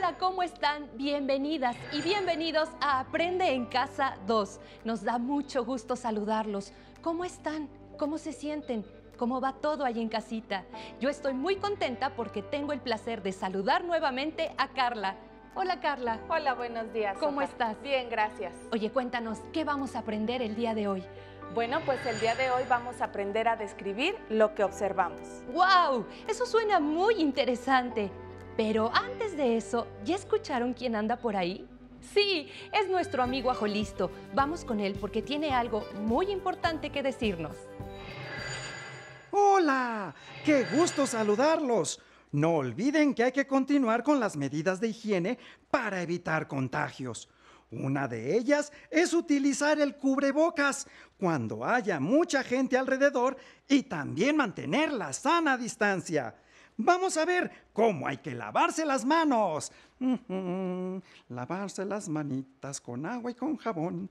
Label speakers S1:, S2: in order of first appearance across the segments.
S1: Hola, ¿cómo están? Bienvenidas y bienvenidos a Aprende en Casa 2. Nos da mucho gusto saludarlos. ¿Cómo están? ¿Cómo se sienten? ¿Cómo va todo ahí en casita? Yo estoy muy contenta porque tengo el placer de saludar nuevamente a Carla. Hola, Carla.
S2: Hola, buenos días.
S1: ¿Cómo
S2: Sofa.
S1: estás?
S2: Bien, gracias.
S1: Oye, cuéntanos, ¿qué vamos a aprender el día de hoy?
S2: Bueno, pues el día de hoy vamos a aprender a describir lo que observamos.
S1: ¡Wow! Eso suena muy interesante. Pero antes de eso, ¿ya escucharon quién anda por ahí? Sí, es nuestro amigo Ajolisto. Vamos con él porque tiene algo muy importante que decirnos.
S3: ¡Hola! ¡Qué gusto saludarlos! No olviden que hay que continuar con las medidas de higiene para evitar contagios. Una de ellas es utilizar el cubrebocas cuando haya mucha gente alrededor y también mantener la sana distancia. Vamos a ver cómo hay que lavarse las manos. Lavarse las manitas con agua y con jabón.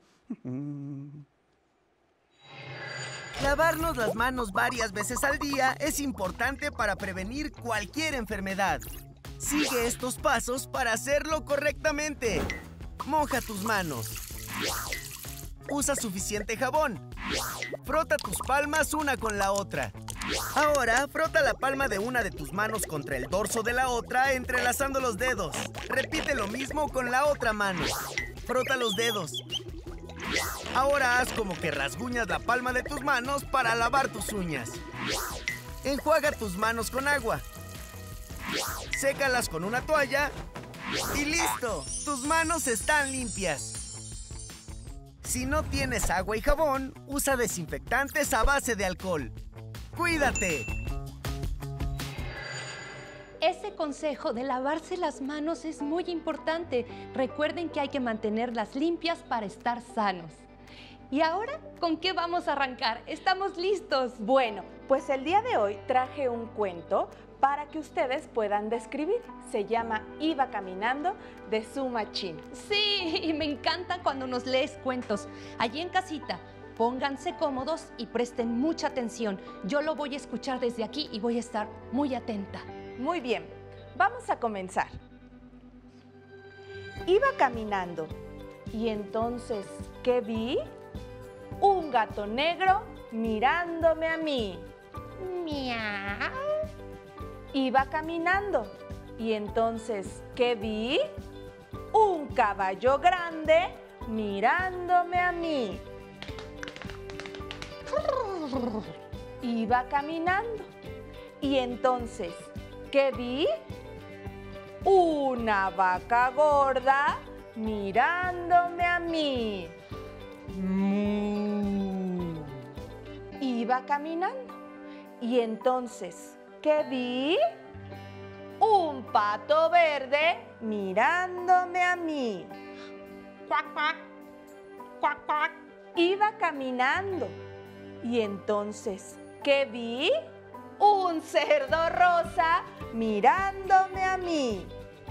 S4: Lavarnos las manos varias veces al día es importante para prevenir cualquier enfermedad. Sigue estos pasos para hacerlo correctamente. Moja tus manos. Usa suficiente jabón. Frota tus palmas una con la otra. Ahora, frota la palma de una de tus manos contra el dorso de la otra, entrelazando los dedos. Repite lo mismo con la otra mano. Frota los dedos. Ahora haz como que rasguñas la palma de tus manos para lavar tus uñas. Enjuaga tus manos con agua. Sécalas con una toalla. ¡Y listo! ¡Tus manos están limpias! Si no tienes agua y jabón, usa desinfectantes a base de alcohol. ¡Cuídate!
S1: Ese consejo de lavarse las manos es muy importante. Recuerden que hay que mantenerlas limpias para estar sanos. ¿Y ahora con qué vamos a arrancar? ¿Estamos listos?
S2: Bueno, pues el día de hoy traje un cuento para que ustedes puedan describir. Se llama Iba caminando de Suma Chin.
S1: Sí, y me encanta cuando nos lees cuentos. Allí en casita, pónganse cómodos y presten mucha atención. Yo lo voy a escuchar desde aquí y voy a estar muy atenta.
S2: Muy bien, vamos a comenzar. Iba caminando y entonces, ¿qué vi? Un gato negro mirándome a mí.
S1: Miau.
S2: Iba caminando y entonces, ¿qué vi? Un caballo grande mirándome a mí. Iba caminando y entonces, ¿qué vi? Una vaca gorda mirándome a mí. Iba caminando y entonces, ¿qué vi? Un pato verde mirándome a mí. Cuac, cuac, cuac, cuac. Iba caminando y entonces, ¿qué vi? Un cerdo rosa mirándome a mí.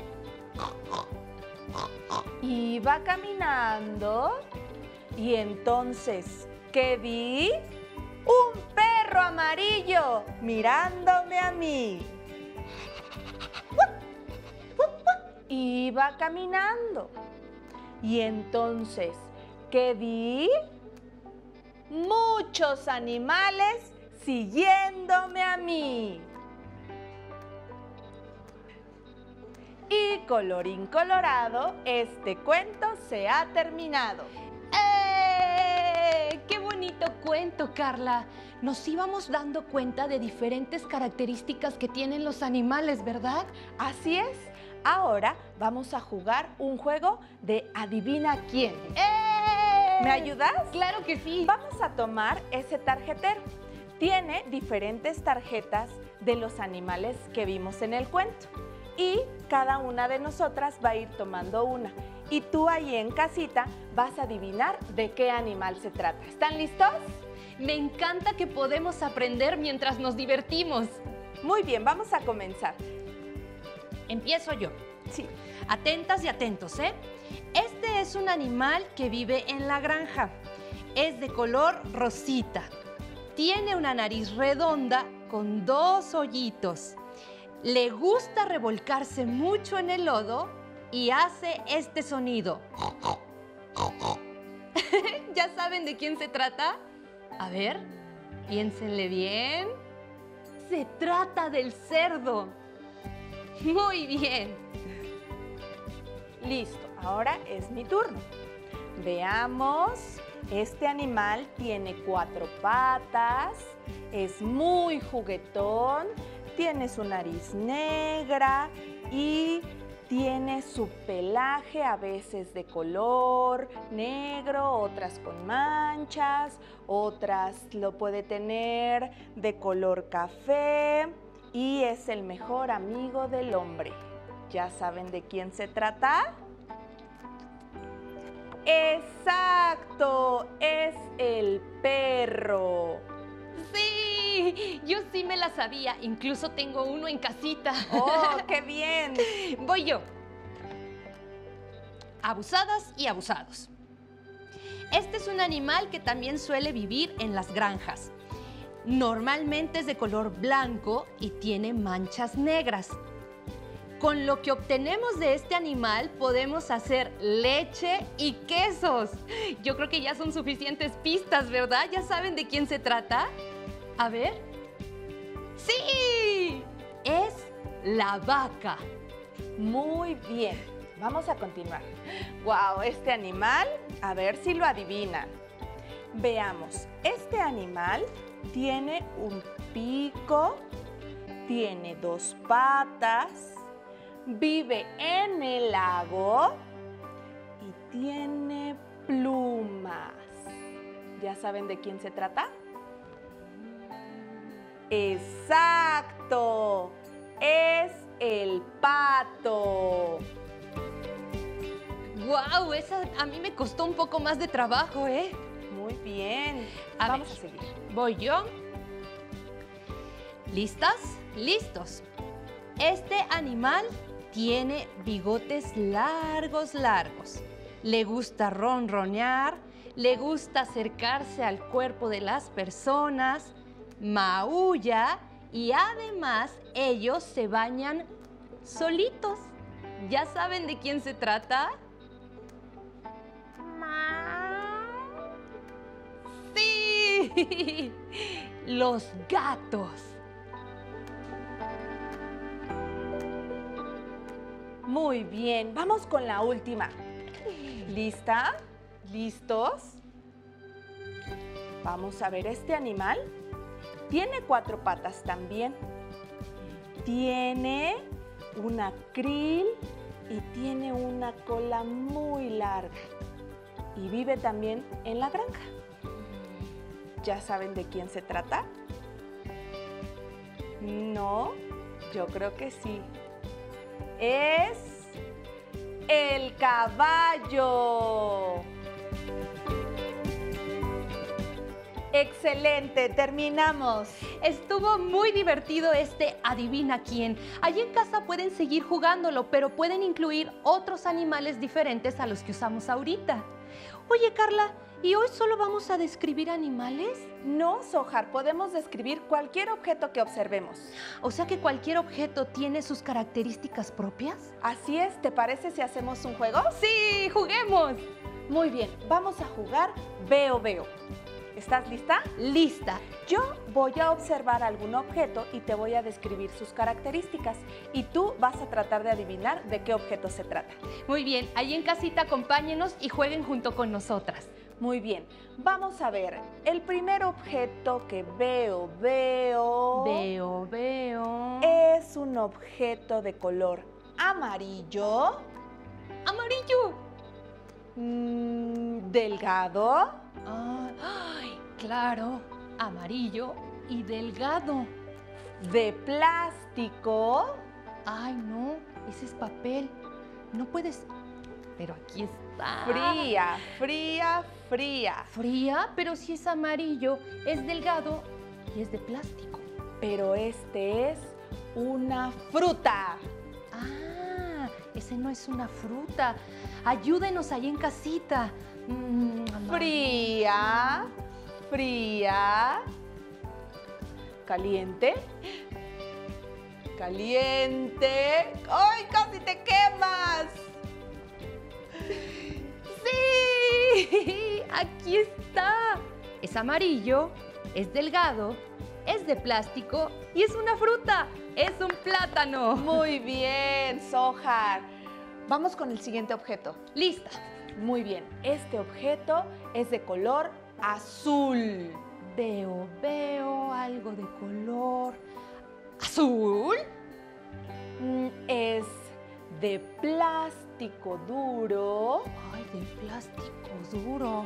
S2: Iba caminando y entonces, ¿qué vi? Un perro amarillo mirándome a mí. Iba caminando y entonces, ¿qué vi? Muchos animales siguiéndome a mí. Y colorín colorado, este cuento se ha terminado.
S1: ¡Qué bonito cuento, Carla! Nos íbamos dando cuenta de diferentes características que tienen los animales, ¿verdad?
S2: Así es. Ahora vamos a jugar un juego de adivina quién. ¿Me ayudas?
S1: ¡Claro que sí!
S2: Vamos a tomar ese tarjetero. Tiene diferentes tarjetas de los animales que vimos en el cuento. Y cada una de nosotras va a ir tomando una. Y tú ahí en casita vas a adivinar de qué animal se trata. ¿Están listos?
S1: Me encanta que podemos aprender mientras nos divertimos.
S2: Muy bien, vamos a comenzar.
S1: Empiezo yo.
S2: Sí.
S1: Atentas y atentos, ¿eh? Este es un animal que vive en la granja. Es de color rosita. Tiene una nariz redonda con 2 hoyitos. Le gusta revolcarse mucho en el lodo y hace este sonido. ¿Ya saben de quién se trata? A ver, piénsenle bien. Se trata del cerdo. Muy bien.
S2: Listo, ahora es mi turno. Veamos, este animal tiene 4 patas, es muy juguetón, tiene su nariz negra y tiene su pelaje a veces de color negro, otras con manchas, otras lo puede tener de color café y es el mejor amigo del hombre. ¿Ya saben de quién se trata? ¡Exacto! Es el perro.
S1: Sí, yo sí me la sabía. Incluso tengo uno en casita.
S2: ¡Oh, qué bien!
S1: Voy yo. Abusadas y abusados. Este es un animal que también suele vivir en las granjas. Normalmente es de color blanco y tiene manchas negras. Con lo que obtenemos de este animal podemos hacer leche y quesos. Yo creo que ya son suficientes pistas, ¿verdad? ¿Ya saben de quién se trata? A ver. ¡Sí! Es la vaca.
S2: Muy bien, vamos a continuar. ¡Wow! Este animal, a ver si lo adivinan. Veamos, este animal tiene un pico, tiene 2 patas, vive en el lago y tiene plumas. ¿Ya saben de quién se trata? ¡Exacto! Es el pato.
S1: ¡Guau! Esa a mí me costó un poco más de trabajo, ¿eh?
S2: Muy bien.
S1: Vamos
S2: a seguir.
S1: Voy yo. ¿Listas? Listos. Este animal tiene bigotes largos, largos. Le gusta ronronear, le gusta acercarse al cuerpo de las personas, maulla y además ellos se bañan solitos. ¿Ya saben de quién se trata? ¡Sí! Los gatos.
S2: Muy bien, vamos con la última. ¿Lista? ¿Listos? Vamos a ver este animal. Tiene 4 patas también. Tiene una crin y tiene una cola muy larga. Y vive también en la granja. ¿Ya saben de quién se trata? No, yo creo que sí. Es el caballo. ¡Excelente! ¡Terminamos!
S1: Estuvo muy divertido este Adivina quién. Allí en casa pueden seguir jugándolo, pero pueden incluir otros animales diferentes a los que usamos ahorita. Oye, Carla, ¿y hoy solo vamos a describir animales?
S2: No, Sohar, podemos describir cualquier objeto que observemos.
S1: O sea que cualquier objeto tiene sus características propias.
S2: Así es, ¿te parece si hacemos un juego?
S1: ¡Sí! ¡Juguemos!
S2: Muy bien, vamos a jugar Veo Veo. ¿Estás lista?
S1: ¡Lista!
S2: Yo voy a observar algún objeto y te voy a describir sus características y tú vas a tratar de adivinar de qué objeto se trata.
S1: Muy bien, allí en casita acompáñenos y jueguen junto con nosotras.
S2: Muy bien, vamos a ver, el primer objeto que veo es un objeto de color amarillo.
S1: ¡Amarillo!
S2: Delgado.
S1: ¡Ay, claro! Amarillo y delgado.
S2: De plástico.
S1: ¡Ay, no! Ese es papel. No puedes... Pero aquí está.
S2: Fría, fría, fría.
S1: Fría, pero si es amarillo, es delgado y es de plástico.
S2: Pero este es una fruta.
S1: Ah, ese no es una fruta. Ayúdenos ahí en casita.
S2: Fría, fría. Caliente. Caliente. ¡Ay, casi te quemas!
S1: Aquí está. Es amarillo, es delgado, es de plástico y es una fruta. Es un plátano.
S2: Muy bien, Sohar. Vamos con el siguiente objeto.
S1: Lista.
S2: Muy bien, este objeto es de color azul.
S1: Veo algo de color azul.
S2: Es de plástico duro.
S1: Ay, de plástico duro.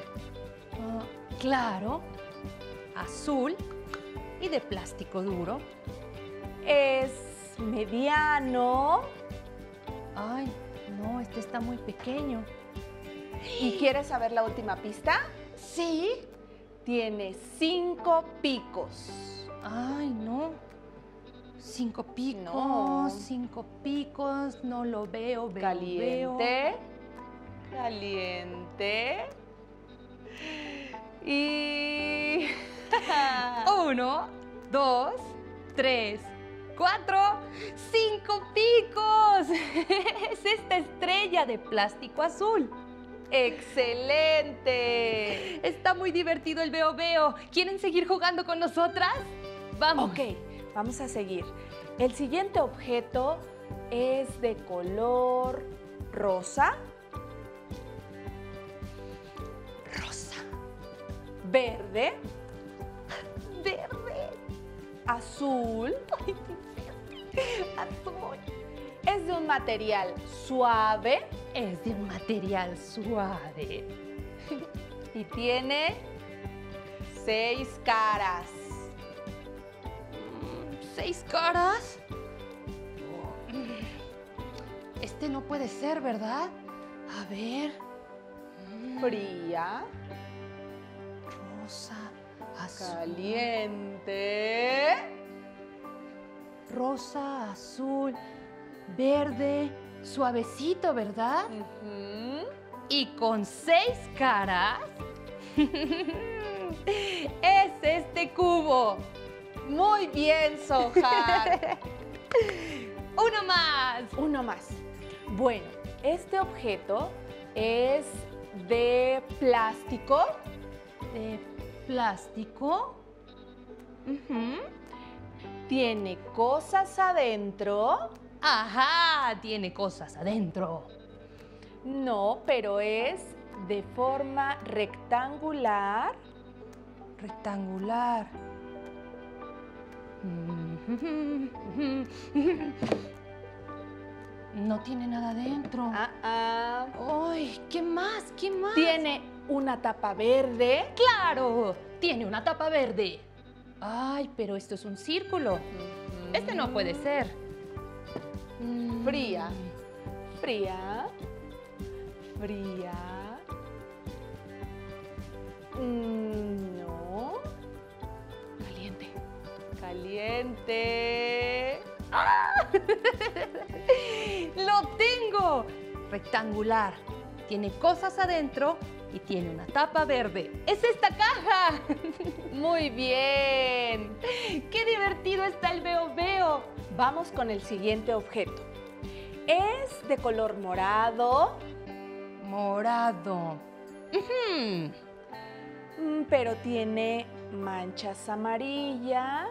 S1: Claro, azul y de plástico duro.
S2: Es mediano.
S1: Ay, no, este está muy pequeño.
S2: ¿Y quieres saber la última pista?
S1: Sí.
S2: Tiene 5 picos.
S1: Ay, no. 5 picos,
S2: No.
S1: 5 picos, no lo veo,
S2: Caliente. Caliente. Y...
S1: 1, 2, 3, 4, 5 picos. Es esta estrella de plástico azul.
S2: ¡Excelente!
S1: Está muy divertido el veo. ¿Quieren seguir jugando con nosotras? Vamos.
S2: Ok, vamos a seguir. El siguiente objeto es de color rosa,
S1: Rosa,
S2: verde,
S1: verde,
S2: azul.
S1: azul.
S2: Es de un material suave
S1: Es de un material suave.
S2: y tiene 6 caras.
S1: 6 caras. Este no puede ser, ¿verdad? A ver.
S2: Fría,
S1: Rosa, azul.
S2: caliente,
S1: Rosa, azul, verde, suavecito, ¿verdad?
S2: ujú,
S1: Y con 6 caras. Es este cubo.
S2: muy bien, Sohar.
S1: Uno más.
S2: Uno más. Bueno, este objeto es de plástico.
S1: De plástico. Ujú.
S2: Tiene cosas adentro.
S1: Ajá, tiene cosas adentro.
S2: No, pero es de forma rectangular.
S1: Rectangular. No tiene nada adentro. ¡Ay! ¿Qué más? ¿Qué más?
S2: Tiene una tapa verde.
S1: ¡Claro! Tiene una tapa verde. Ay, pero esto es un círculo. Este no puede ser.
S2: Fría. Fría. Fría. No.
S1: Caliente.
S2: Caliente.
S1: ¡Lo tengo! Rectangular. Tiene cosas adentro y tiene una tapa verde. ¡Es esta caja!
S2: Muy bien.
S1: ¡Qué divertido está el veo!
S2: Vamos con el siguiente objeto. Es de color morado,
S1: Morado. Ujú.
S2: pero tiene manchas amarillas.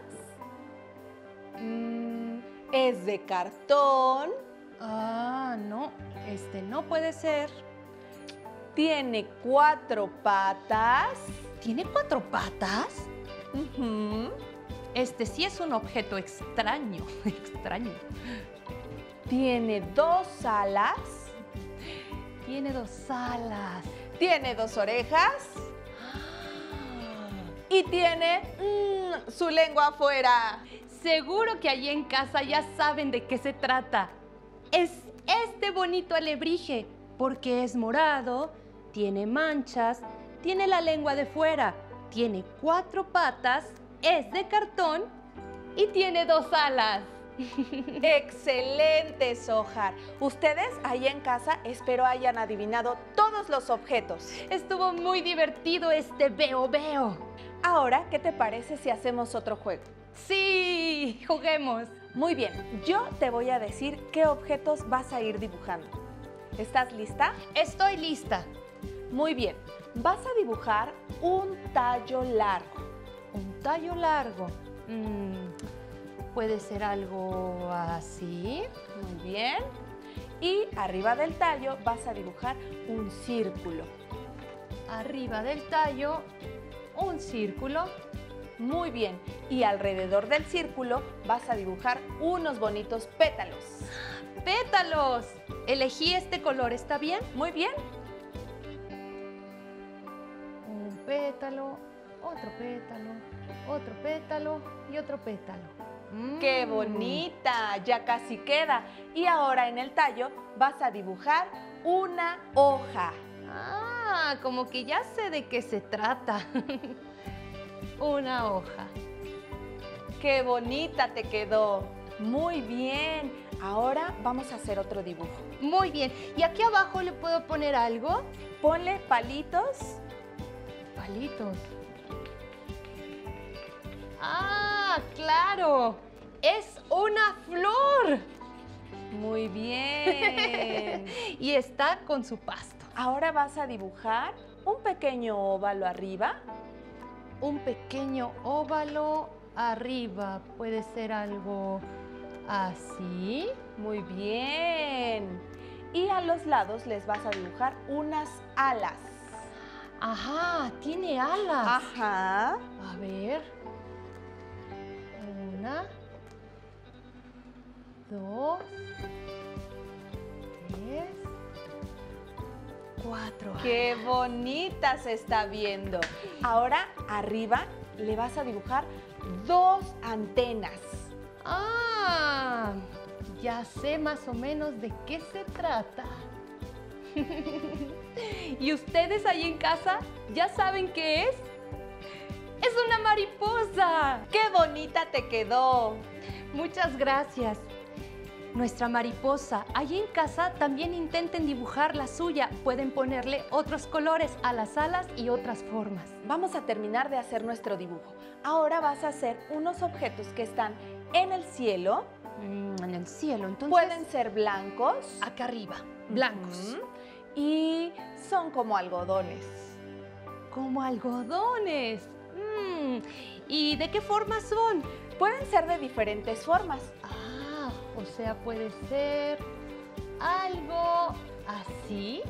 S2: Es de cartón.
S1: Ah, no. Este no puede ser.
S2: Tiene 4 patas.
S1: ¿Tiene 4 patas?
S2: Ujú.
S1: Este sí es un objeto extraño. Extraño.
S2: Tiene 2 alas.
S1: Tiene 2 alas.
S2: Tiene 2 orejas. Y tiene su lengua afuera.
S1: Seguro que allí en casa ya saben de qué se trata. Es este bonito alebrije, porque es morado, tiene manchas, tiene la lengua de fuera, tiene 4 patas, es de cartón y tiene 2 alas.
S2: Excelente, Sohar. Ustedes ahí en casa espero hayan adivinado todos los objetos.
S1: Estuvo muy divertido este veo.
S2: Ahora, ¿qué te parece si hacemos otro juego?
S1: Sí, juguemos.
S2: Muy bien, yo te voy a decir qué objetos vas a ir dibujando. ¿Estás lista?
S1: Estoy lista.
S2: Muy bien, vas a dibujar un tallo largo.
S1: Un tallo largo. Puede ser algo así.
S2: Muy bien. Y arriba del tallo vas a dibujar un círculo.
S1: Arriba del tallo, un círculo.
S2: Muy bien. Y alrededor del círculo vas a dibujar unos bonitos pétalos.
S1: ¡Pétalos! Elegí este color, ¿está bien?
S2: Muy bien.
S1: Un pétalo, otro pétalo, otro pétalo y otro pétalo.
S2: ¡Qué bonita! Ya casi queda. Y ahora en el tallo vas a dibujar una hoja.
S1: Ah, como que ya sé de qué se trata. Una hoja.
S2: ¡Qué bonita te quedó! Muy bien. Ahora vamos a hacer otro dibujo.
S1: Muy bien. ¿Y aquí abajo le puedo poner algo?
S2: Ponle palitos.
S1: Palitos. ¡Ah, claro! ¡Es una flor!
S2: Muy bien.
S1: Y está con su pasto.
S2: Ahora vas a dibujar un pequeño óvalo arriba.
S1: Un pequeño óvalo arriba. Puede ser algo así.
S2: Muy bien. Y a los lados les vas a dibujar unas alas.
S1: Ajá, tiene alas.
S2: Ajá.
S1: A ver. Una, dos, tres, cuatro.
S2: ¡Qué bonita se está viendo! Ahora arriba le vas a dibujar dos antenas.
S1: Ah, ya sé más o menos de qué se trata. ¿Y ustedes ahí en casa ya saben qué es? ¡Es una mariposa!
S2: ¡Qué bonita te quedó!
S1: Muchas gracias. Nuestra mariposa, allí en casa también intenten dibujar la suya. Pueden ponerle otros colores a las alas y otras formas.
S2: Vamos a terminar de hacer nuestro dibujo. Ahora vas a hacer unos objetos que están en el cielo.
S1: En el cielo, entonces.
S2: Pueden ser blancos.
S1: Acá arriba, blancos.
S2: Ujú. Y son como algodones.
S1: Como algodones. ¿Y de qué forma son?
S2: Pueden ser de diferentes formas.
S1: Ah, o sea, puede ser algo así.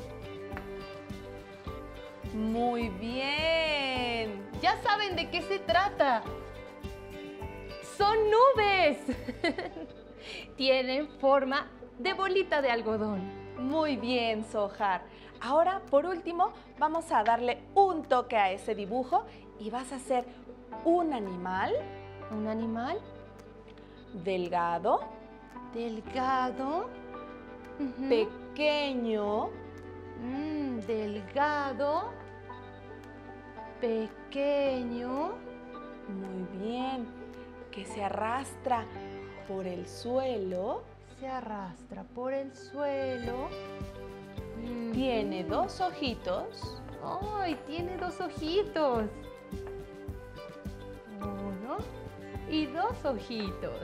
S2: Muy bien.
S1: Ya saben de qué se trata. Son nubes. Tienen forma de bolita de algodón.
S2: Muy bien, Sohar. Ahora, por último, vamos a darle un toque a ese dibujo y vas a hacer un animal.
S1: ¿Un animal?
S2: Delgado.
S1: Delgado. Ujú.
S2: Pequeño.
S1: Delgado. Pequeño.
S2: Muy bien. Que se arrastra por el suelo.
S1: Se arrastra por el suelo.
S2: Tiene dos ojitos.
S1: ¡Ay! Tiene dos ojitos. Uno y dos ojitos.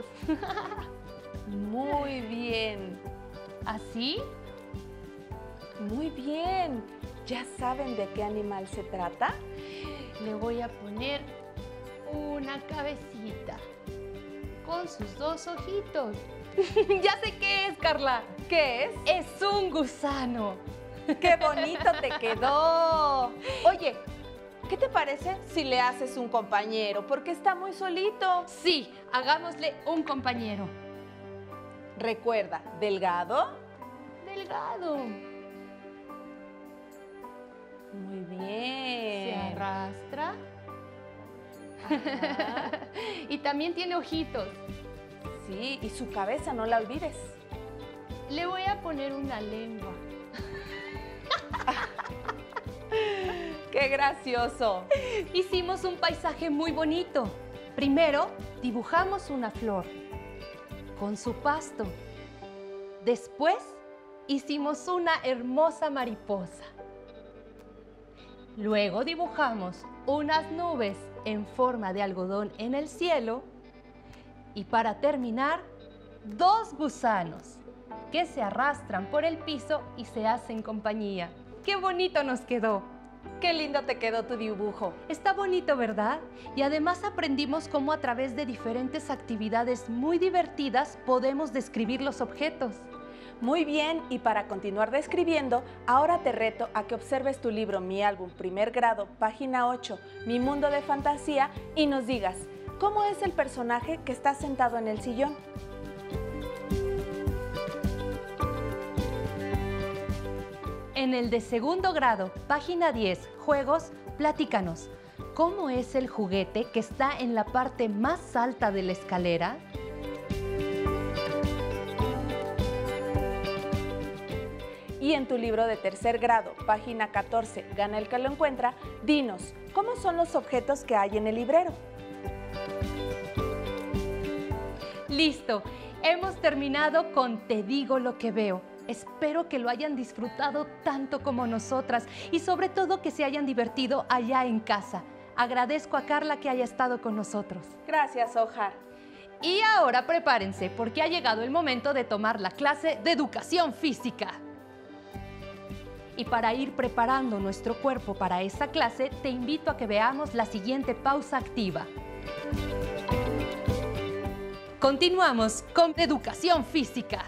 S2: Muy bien.
S1: ¿Así?
S2: Muy bien. ¿Ya saben de qué animal se trata?
S1: Le voy a poner una cabecita con sus dos ojitos. Ya sé qué es, Carla.
S2: ¿Qué es?
S1: Es un gusano.
S2: ¡Qué bonito te quedó! Oye, ¿qué te parece si le haces un compañero? Porque está muy solito.
S1: Sí, hagámosle un compañero.
S2: Recuerda, delgado.
S1: Delgado.
S2: Muy
S1: Se
S2: bien.
S1: arrastra.
S2: Ajá.
S1: Y también tiene ojitos.
S2: Sí, y su cabeza, no la olvides.
S1: Le voy a poner una lengua.
S2: ¡Qué gracioso!
S1: Hicimos un paisaje muy bonito. Primero, dibujamos una flor con su pasto. Después, hicimos una hermosa mariposa. Luego dibujamos unas nubes en forma de algodón en el cielo. Y para terminar, dos gusanos que se arrastran por el piso y se hacen compañía. ¡Qué bonito nos quedó!
S2: ¡Qué lindo te quedó tu dibujo!
S1: Está bonito, ¿verdad? Y además aprendimos cómo a través de diferentes actividades muy divertidas podemos describir los objetos.
S2: Muy bien, y para continuar describiendo, ahora te reto a que observes tu libro Mi álbum primer grado, página 8, Mi mundo de fantasía, y nos digas, ¿cómo es el personaje que está sentado en el sillón?
S1: En el de segundo grado, página 10, Juegos, platícanos. ¿Cómo es el juguete que está en la parte más alta de la escalera?
S2: Y en tu libro de tercer grado, página 14, Gana el que lo encuentra, dinos, ¿cómo son los objetos que hay en el librero?
S1: ¡Listo! Hemos terminado con Te digo lo que veo. Espero que lo hayan disfrutado tanto como nosotras y sobre todo que se hayan divertido allá en casa. Agradezco a Carla que haya estado con nosotros.
S2: Gracias, Ojar.
S1: Y ahora prepárense porque ha llegado el momento de tomar la clase de educación física. Y para ir preparando nuestro cuerpo para esta clase, te invito a que veamos la siguiente pausa activa. Continuamos con educación física.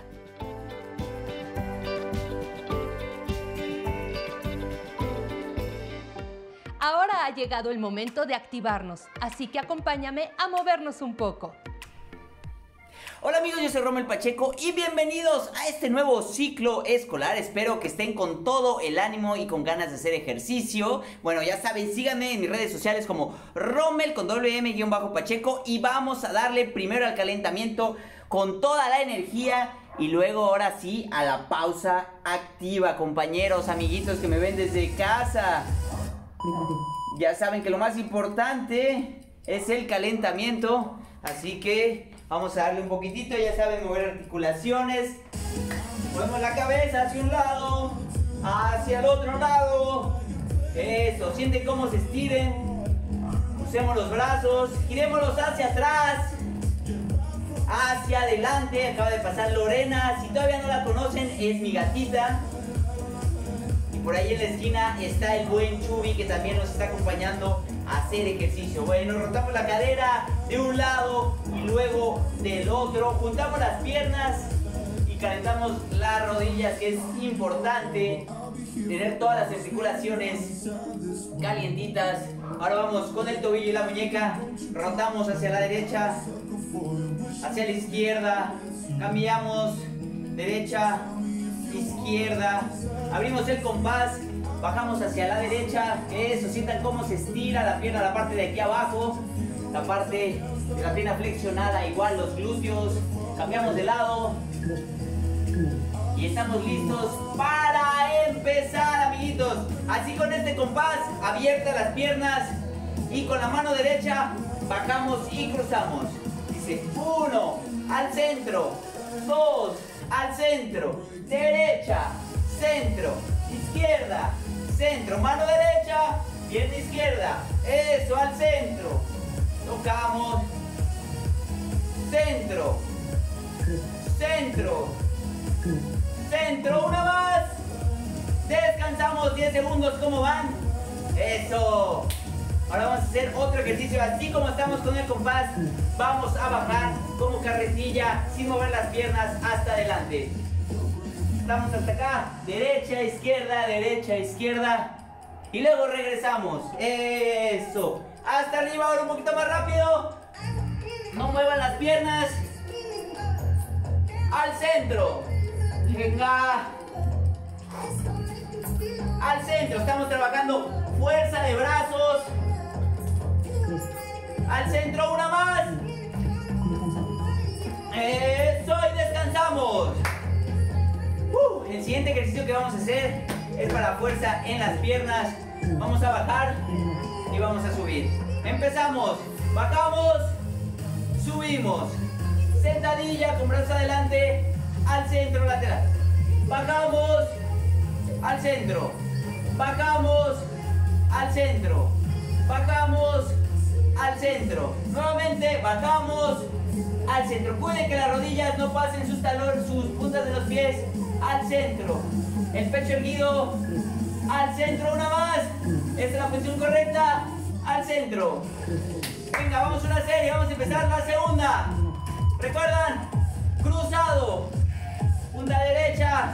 S1: Ahora ha llegado el momento de activarnos, así que acompáñame a movernos un poco.
S5: Hola amigos, yo soy Rommel Pacheco y bienvenidos a este nuevo ciclo escolar. Espero que estén con todo el ánimo y con ganas de hacer ejercicio. Bueno, ya saben, síganme en mis redes sociales como Rommel con WM-Pacheco y vamos a darle primero al calentamiento con toda la energía y luego ahora sí a la pausa activa, compañeros, amiguitos que me ven desde casa. Ya saben que lo más importante es el calentamiento, así que vamos a darle un poquitito, ya saben, mover articulaciones. Movemos la cabeza hacia un lado, hacia el otro lado. Eso, sienten cómo se estiren. Usemos los brazos, girémoslos hacia atrás, hacia adelante. Acaba de pasar Lorena, si todavía no la conocen, es mi gatita. Por ahí en la esquina está el buen Chubi que también nos está acompañando a hacer ejercicio. Bueno, rotamos la cadera de un lado y luego del otro. Juntamos las piernas y calentamos las rodillas, que es importante tener todas las articulaciones calientitas. Ahora vamos con el tobillo y la muñeca. Rotamos hacia la derecha, hacia la izquierda. Cambiamos derecha, izquierda, abrimos el compás, bajamos hacia la derecha, eso, sientan cómo se estira la pierna, la parte de aquí abajo, la parte de la pierna flexionada, igual los glúteos, cambiamos de lado y estamos listos para empezar, amiguitos. Así con este compás, abiertas las piernas y con la mano derecha bajamos y cruzamos. Dice 1 al centro, 2 al centro, derecha, centro, izquierda, centro, mano derecha, pierna izquierda, eso, al centro, tocamos, centro, centro, centro, una más, descansamos 10 segundos, ¿cómo van? Eso. Ahora vamos a hacer otro ejercicio, así como estamos con el compás, vamos a bajar como carretilla sin mover las piernas hasta adelante. Estamos hasta acá, derecha, izquierda, y luego regresamos, eso, hasta arriba, ahora un poquito más rápido, no muevan las piernas, al centro, venga, al centro, estamos trabajando fuerza de brazos, al centro, una más, eso, y descansamos. El siguiente ejercicio que vamos a hacer es para fuerza en las piernas. Vamos a bajar y vamos a subir. Empezamos, bajamos, subimos, sentadilla con brazos adelante, al centro lateral, bajamos, al centro, bajamos, al centro, bajamos, al centro, nuevamente bajamos, al centro. Cuiden que las rodillas no pasen sus talones, sus puntas de los pies al centro, el pecho erguido, al centro, una más, Esta es la posición correcta. Al centro. Venga, vamos a una serie. Vamos a empezar la segunda. ¿Recuerdan? Cruzado. Punta derecha.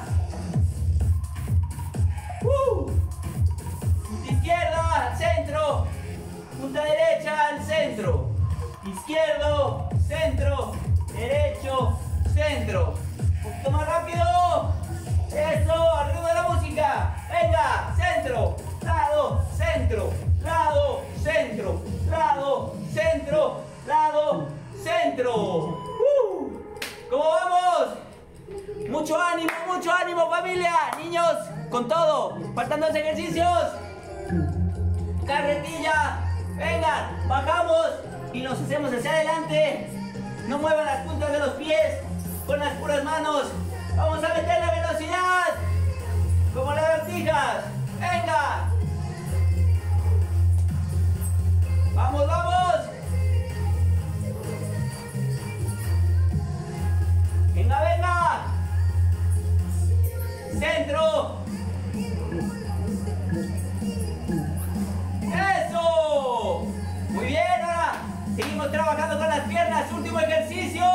S5: Izquierda, al centro. Punta derecha, al centro. Izquierdo, centro. Derecho, centro. Un poquito más rápido. Eso, arriba de la música. Venga, centro, lado, centro, lado, centro, lado, centro, lado, centro. ¿Cómo vamos? Mucho ánimo familia. Niños, con todo. Faltan 2 ejercicios. Carretilla. Vengan, bajamos y nos hacemos hacia adelante. No muevan las puntas de los pies con las puras manos. Vamos a meter la velocidad como lagartijas. Venga. Vamos, vamos. Venga, venga. Centro. Eso. Muy bien, ahora seguimos trabajando con las piernas. Último ejercicio.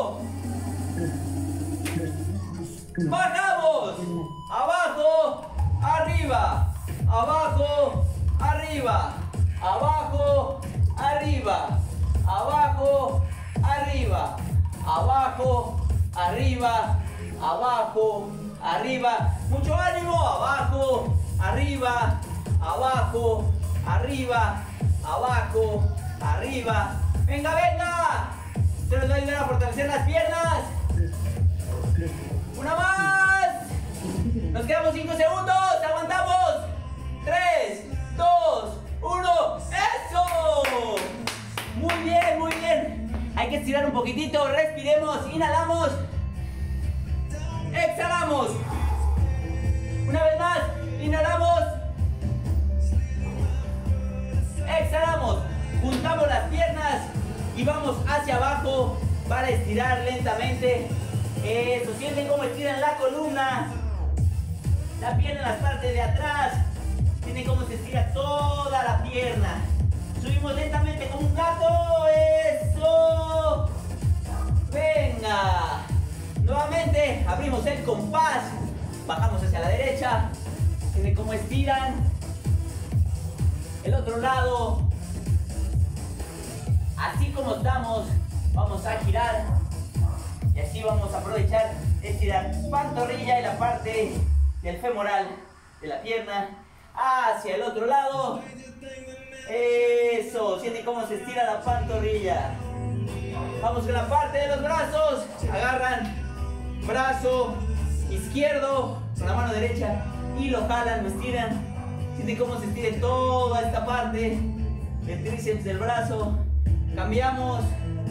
S5: Bajamos. Abajo, arriba. Abajo, arriba. Abajo, arriba. Abajo, arriba. Abajo, arriba. Abajo, arriba. Mucho ánimo. Abajo, arriba. Abajo, arriba. Abajo, arriba. Venga, venga. Se nos va a ayudar a fortalecer las piernas. Una más. Nos quedamos 5 segundos. Aguantamos. 3, 2, 1. ¡Eso! Muy bien, muy bien. Hay que estirar un poquitito. Respiremos. Inhalamos. Exhalamos. Una vez más. Inhalamos. Exhalamos. Juntamos las piernas y vamos hacia abajo para estirar lentamente. Eso, sienten cómo estiran la columna, la pierna en las partes de atrás. Sienten cómo se estira toda la pierna. Subimos lentamente como un gato. Eso. Venga. Nuevamente abrimos el compás. Bajamos hacia la derecha. Sienten cómo estiran. El otro lado. Así como estamos, vamos a girar. Y así vamos a aprovechar de estirar pantorrilla y la parte del femoral de la pierna hacia el otro lado. Eso, sienten cómo se estira la pantorrilla. Vamos con la parte de los brazos. Agarran brazo izquierdo con la mano derecha y lo jalan, lo estiran. Sienten cómo se estira toda esta parte del tríceps del brazo. Cambiamos.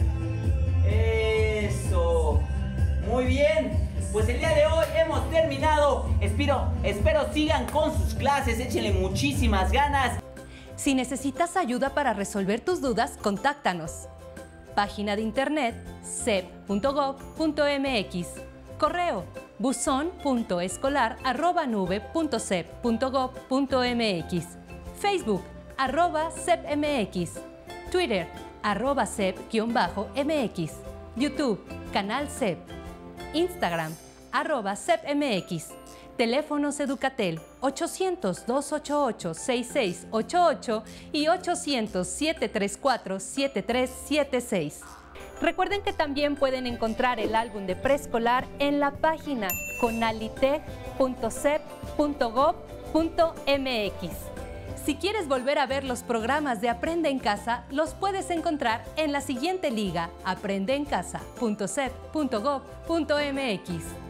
S5: Eso. Muy bien. Pues el día de hoy hemos terminado. Espero sigan con sus clases. Échenle muchísimas ganas.
S1: Si necesitas ayuda para resolver tus dudas, contáctanos. Página de internet cep.gov.mx. Correo buzon.escolar@nube.cep.gov.mx. Facebook @cepmx. Twitter @cep_mx. YouTube canal CEP. Instagram @cepmx. Teléfonos Educatel 800-288-6688 y 800-734-7376. Recuerden que también pueden encontrar el álbum de preescolar en la página conalitec.cep.gov.mx. Si quieres volver a ver los programas de Aprende en Casa, los puedes encontrar en la siguiente liga: aprendeencasa.cep.gov.mx.